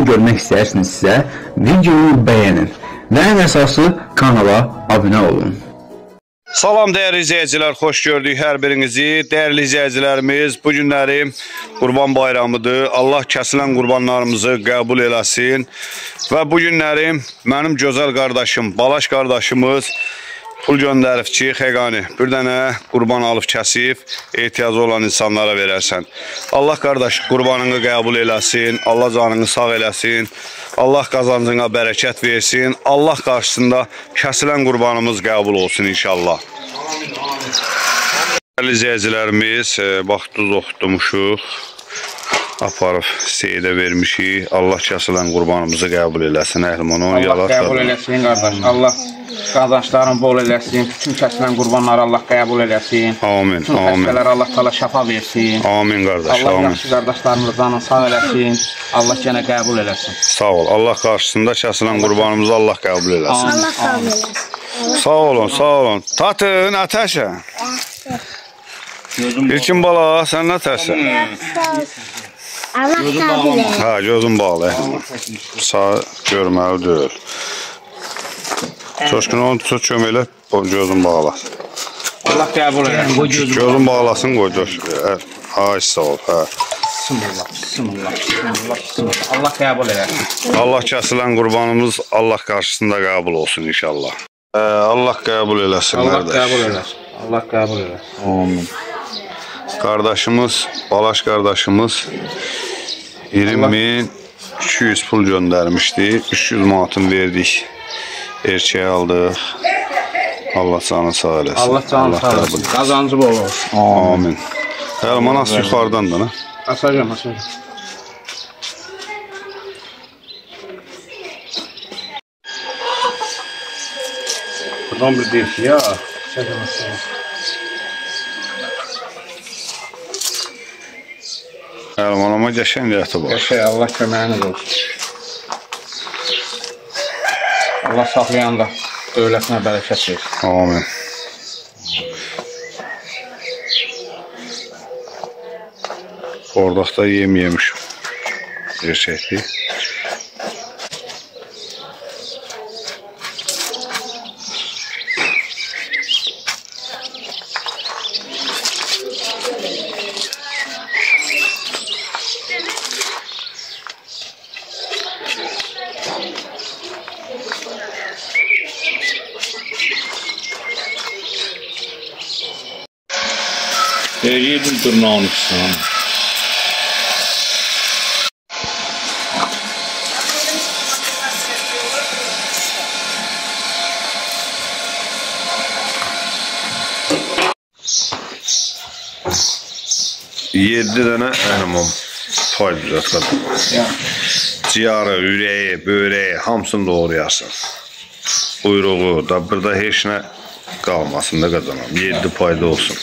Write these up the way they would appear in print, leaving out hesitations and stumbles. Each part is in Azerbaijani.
görmək istəyirsinizsə, videonu bəyənin və ən əsası kanala abunə olun. Salam dəyərli izləyicilər, xoş gördük hər birinizi. Dəyərli izləyicilərimiz, bu günləri Qurban Bayramıdır. Allah kəsilən qurbanlarımızı qəbul eləsin. Və bu günləri mənim gözəl qardaşım, Balaş qardaşımız pul göndərib ki, Xəqani, bir dənə qurban alıb kəsib, ehtiyacı olan insanlara verərsən. Allah qardaş qurbanını qəbul eləsin, Allah canını sağ eləsin, Allah qazancına bərəkət versin, Allah qarşısında kəsilən qurbanımız qəbul olsun inşallah. Dəyərli izləyicilərimiz, bax duz oxutmuşuq, aparıb seyidə vermişik. Allah kəsilən qurbanımızı qəbul eləsin, əhlimanı onu yalar. Allah qəbul eləsin qardaş, Allah qazançların bol eləsin, bütün kəsilən qurbanları Allah qəbul eləsin. Amin, bütün amin. xəstələrə Allah təala şəfa versin. Amin qardaş, Allah amin. yaxşı qardaşlarımızı canını sağ eləsin, Allah yenə qəbul eləsin. Sağ ol, Allah qarşısında kəsilən qurbanımızı Allah qəbul eləsin. Allah qəbul eləsin. Sağ olun, sağ olun. Tatın, Atəşə. İlkin bala, sən nətəsən? Allah qəbul eləsin. Hə, gözün bağlı. Sağ görməli deyil. Çoşkun onu tut köməklə, gözün bağla. Allah qəbul eləsin. Gözün bağlasın, qoy, coş. Ay, sağ ol, hə. Bismillah, bismillah, bismillah, bismillah. Allah qəbul eləsin. Allah kəsilən qurbanımız Allah qarşısında qəbul olsun inşallah. Allah qəbul eləsin, Allah qardaş. qəbul eləsin. Allah qəbul eləsin. Amin. Qardaşımız, Balaş qardaşımız 20.200 pul göndərmişdi. 300 manatını verdik. Erkəyə aldıq. Allah canı sağ eləsin. Allah canı sağ eləsin. Qazancı bol olsun. Amin. Həlman az yuxarıdan da, nə? Asacağım, asacağım. Buradan bir deyil ki, ya. Asacağım, asacağım. Həlmanama qəşən rəyəti var. Qəşəy, Allah köməyiniz olsun. Allah saxlayan da dövlətinə bərəkət versin. Amin. Ordaqda yem yemişim. Gerçəkdir. Yedim tırnağın üstüne. Yedi dənə əhlimam pay düzət qadın. Ciyarı, ürəyi, böreği hamısını doğrayarsın. Uyruğu da burada heç nə qalmasın da qazanam. 7 payda olsun.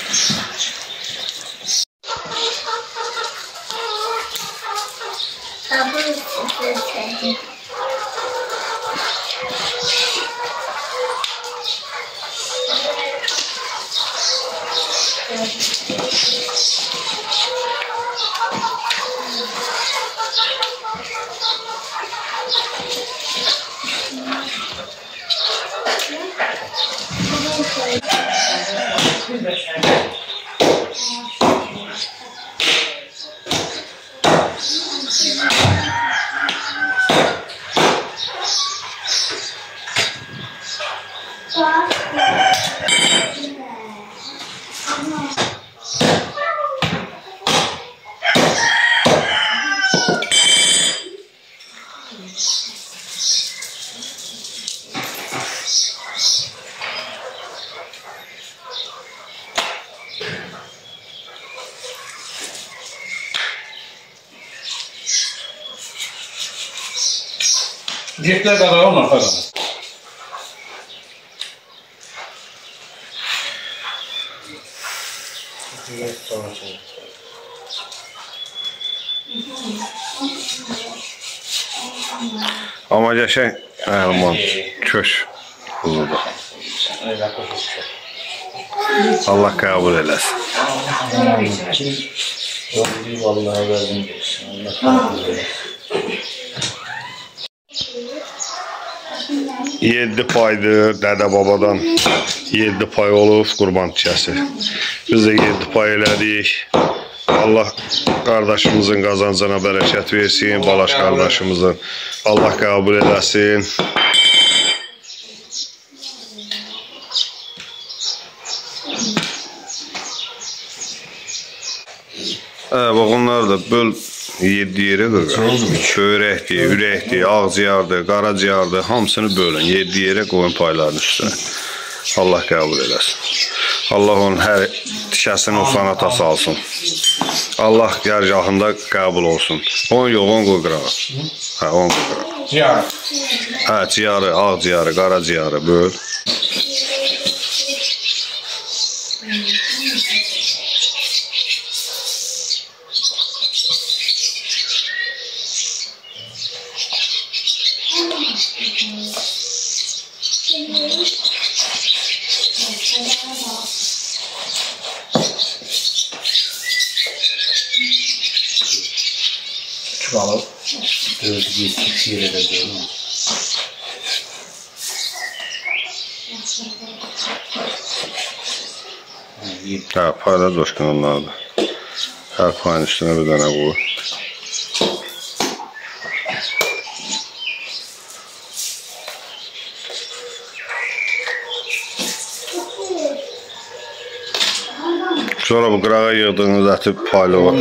Diyetler kadar olmaz falan. Amma qəşəng əhliman köş quzudur. Allah qəbul eləsin. Vallahi verdim. Allah kabul eylesin. 7 paydır, dədə babadan 7 pay olub qurban tikəsi. Biz də 7 pay elədik. Allah qardaşımızın qazancına bərəkət versin, Balaş qardaşımızın. Allah qəbul eləsin. Bax onlar da böl 7 yerə çörəkdir, ürəkdir, ağciyardır, qaraciyardır, hamısını bölün. 7 yerə qoyun payların üstünə. Allah qəbul eləsin. Allah onun hər tikəsini usanata salsın. Allah gərgahında qəbul olsun. 10 yox, 10 qoy qırağa. Hə, 10 qoy qırağa. Ciyarı. Hə, ciyarı, ağciyarı, qaraciyarı böl. Çıkalım. Hə, payla coşqun onlardır. Hər payın üstünə bir dənə qoy. Sonra bu qırağa yığdığınız əti payla var.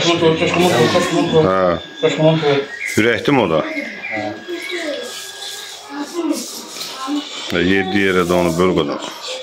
Hə. Ürəkdir mi o da? 7 yerə də onu böl qədər.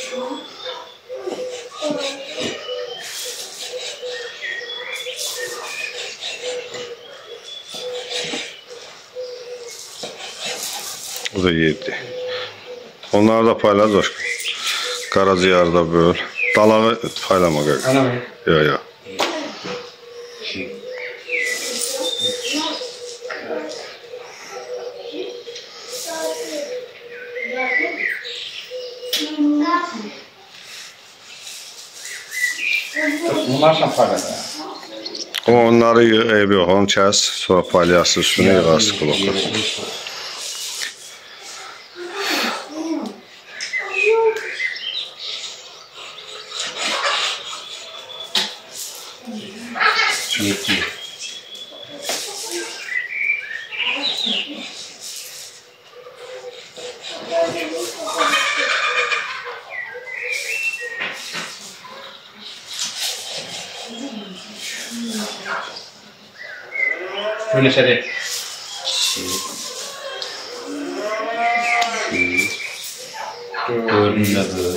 Bu da 7. Onları da payla coşqun. Qaraciyarı da böl. Dalağı paylama qaqa. Yox, yox. Bunlar sen paylaşın. Onları eybi yox, onu kəs, sonra palyası üstünə yığarsın qulaqlar. Şöyle seri. Dördünde böyle.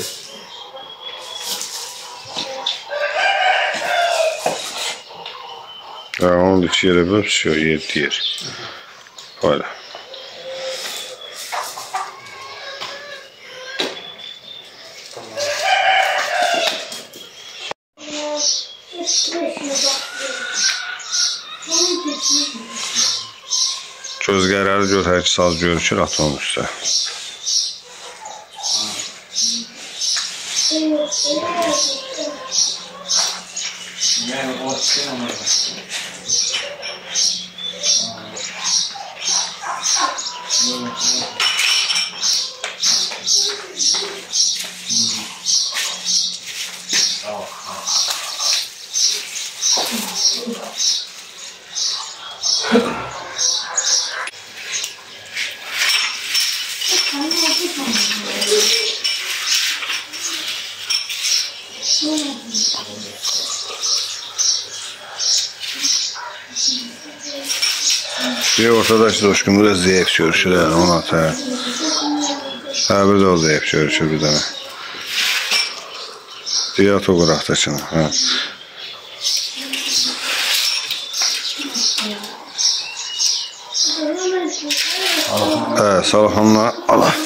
Ya, onu 2 yerə böl, pişiyor, 7 yer. Payla. Göz qərarı gör, hər iki saz görüşür, at onun üstə. Bir ortada işte Coşkun da zayıf görüşür yani ona at ha. Ha bir de o zayıf görüşür bir tane. Diğer fotoğraftakini ha. Salahanla Allah.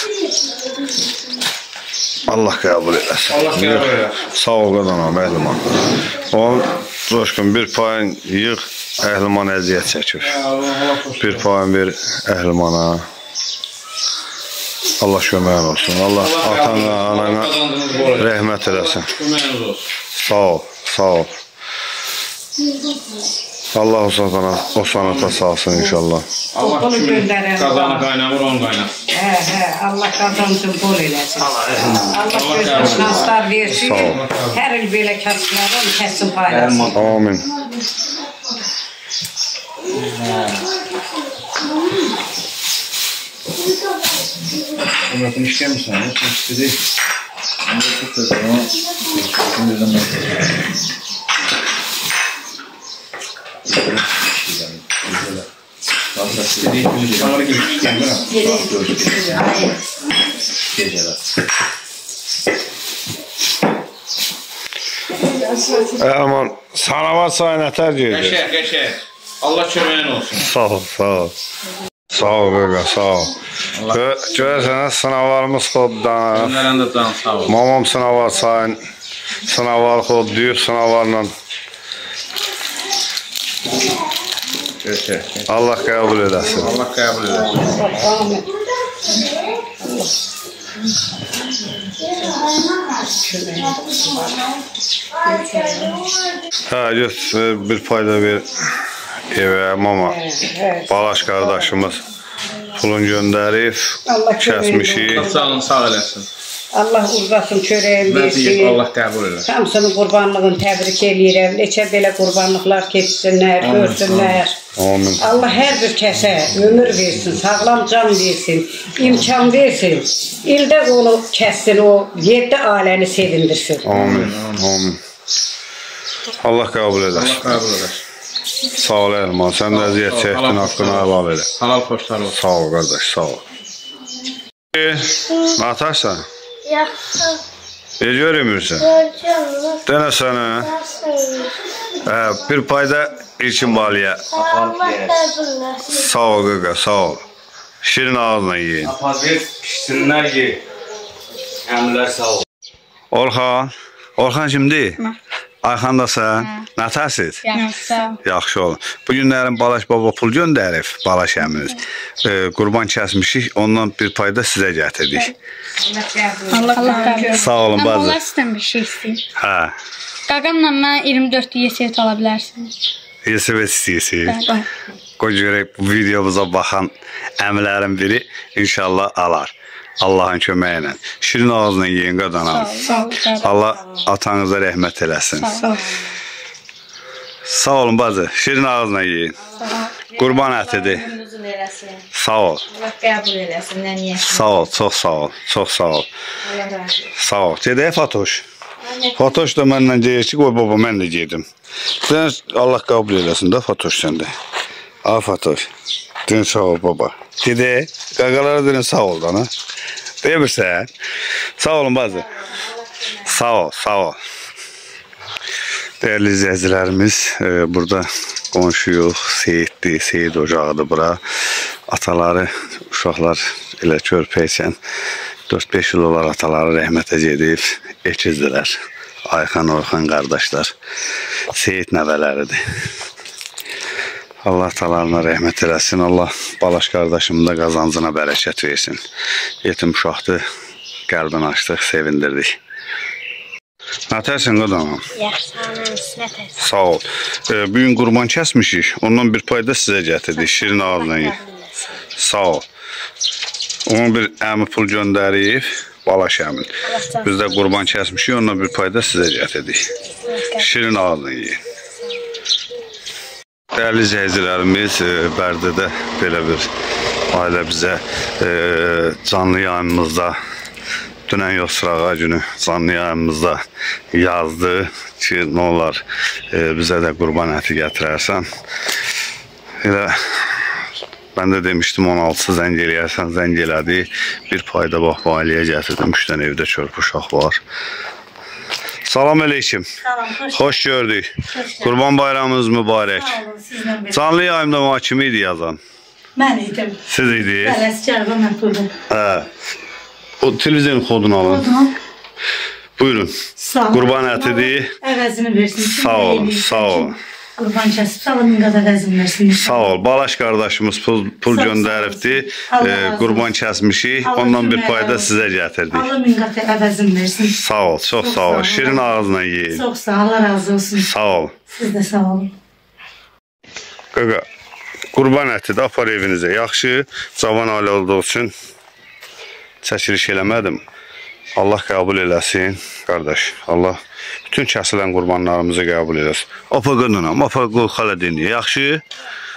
Allah qəbul eləsin. Allah qəbul eləsin. Sağ ol qadanam, əhliman. Onun Coşkun bir payın yığ, əhliman əziyyət çəkir. Bir payın ver əhlimana. Allah köməyin olsun. Allah atana, anana rəhmət eləsin. Köməyiniz olsun. Sağ ol, sağ ol. Allah o sanata salsın inşallah. Allah Bunu kimin göndərən qazanı qaynamır, onu qaynar. Allah qazancını bol eləsin. Allah gözünə şanslar versin. Hər il belə kəsmədən kəsin paylasın. Amin. Umut'un işler misin? Umut'un istedi. Umut'un kızını. Aman salavat sayın ətər geydir. Qəşək. Allah köməyin olsun. Sağ ol, sağ ol. Sağ ol qaqa, sağ ol. Görəsənə sınavlarımız xoddan. Önlərində can sağ ol. Mamam sınavar sayın. Sınavar xod, düyür sınavarla. Qəşək. Allah qəbul edəsin. Allah qəbul edəsin. Hə, götür, bir payda ver evə, mama. Balaş qardaşımız pulun göndərib, kəsmişik. Sağ olun, sağ eləsin. Allah uzasın çörəyin Və deyib, versin. Allah qəbul eləsin. Hamısının qurbanlığını təbrik eləyirəm. Neçə belə qurbanlıqlar keçsinlər, görsünlər. Amin. Allah hər bir kəsə ömür versin, sağlam can versin, imkan versin. İldə onu kəssin, o 7 ailəni sevindirsin. Amin. Amin. Allah qəbul edəsin. Allah qəbul edəsin. Sağ ol Elman, sən də əziyyət çəkdin, haqqını helal elə. Halal xoşlar olsun. Sağ ol qardaş, sağ ol. Nə atarsan? Yaxşı. Görmürsən? Görəcəm. Dənə sənə. Bir payda İlkin Baliyə. Allah qəbul etsin. Sağ ol qaqa, sağ ol. Şirin ağızla yiyin. Apazir pişsinlər ki, əmrlər sağ ol. Orxan kimdir? Ayxan da sən? Nətəsiz? Yaxşı. Yaxşı olun. Bu günlərin Balaş baba pul göndərib, Balaş əminiz. Qurban kəsmişik, ondan bir payda sizə gətirdik. Allah qəbul etsin. Sağ olun, Amma bazı. Allah sizdən bir şey istəyir. Hə, Qaqamla mən 24 YSET ala bilərsiniz. Yesəvət istəyirsiniz. Bəli. Qoy görək bu videomuza baxan əmlərin biri inşallah alar. Allahın köməyi ilə. Şirin ağızla yiyin qadanam. Sağ ol. Allah atanıza rəhmət eləsin. Sağ olun bazı. Şirin ağızla yiyin. Qurban ətidir. Uzun eləsin. Sağ ol. Allah qəbul eləsin. Nəniyə? Sağ ol. Çox sağ ol. Çox sağ ol. Allah razı olsun. Sağ ol. Gedək Fatoş. Fatoş da mənlə deyir ki, qoy baba mən də gedim. Allah qəbul eləsin də Fatoş səndə. Ay Fatoş. Dün sağ ol baba. Gedək. Qaqalara dünün sağ ol da. Deyirsən? Sağ olun bazı. Sağ ol, sağ ol. Dəyərli izləyicilərimiz, burada qonşuyuq, Seyiddir, Seyid ocağıdır bura. Ataları, uşaqlar elə körpəykən 4-5 il olar ataları rəhmətə gedib, ekizdilər. Ayxan, Orxan qardaşlar, Seyid nəvələridir. Allah atalarına rəhmət eləsin, Allah Balaş qardaşımın da qazancına bərəkət versin. Yetim uşaqdır, qəlbini açdıq, sevindirdik. Nətərsin qadanam? Yaxşı, nətər. Sağ ol. Bugün qurban kəsmişik, ondan bir payda sizə gətirdik, şirin ağızla yiyin. Sağ ol. Onun bir əmi pul göndərib, Balaş əmin. Biz də qurban kəsmişik, ondan bir payda sizə gətirdik. Şirin ağızla yiyin. Dəyərli izləyicilərimiz, Bərdədə belə bir ailə bizə canlı yayımımızda, dünən yox sırağa günü canlı yayımımızda yazdı ki, nə olar bizə də qurban əti gətirərsən. Elə mən də demişdim 16 zəng eləyərsən, zəng elədi. Bir payda bax, bu ailəyə gətirdim. 3 dənə evdə körpü uşaq var. Salam aleyküm. Xoş gördük. Qurban bayramınız mübarək. Canlı yayımda bana kim idi yazan? Mən idim. Siz idi? Bələsçər və mən pulum. Hə. O televizyon kodunu alın. Buyurun. Sağ ol. Qurban ətidir. Əvəzini versin. Sağ olun, sağ olun. Qurban kəsib, salımın qədər əvəzini versin. Sağ ol. Balaş qardaşımız pul göndəribdi. Qurban kəsmişik. Ondan bir payda sizə gətirdik. Allah min qat əvəzini versin. Sağ ol, çox sağ ol. Şirin ağızla yiyin. Çox sağ ol, Allah razı olsun. Sağ ol. Siz də sağ olun. Qaqa, qurban əti də apar evinizə. Yaxşı, cavan ailə olduğu üçün çəkiliş eləmədim. Allah qəbul eləsin, qardaş. Allah bütün kəsilən qurbanlarımızı qəbul eləsin. Apa qınınam, apa qol xalə deniyor. Yaxşı?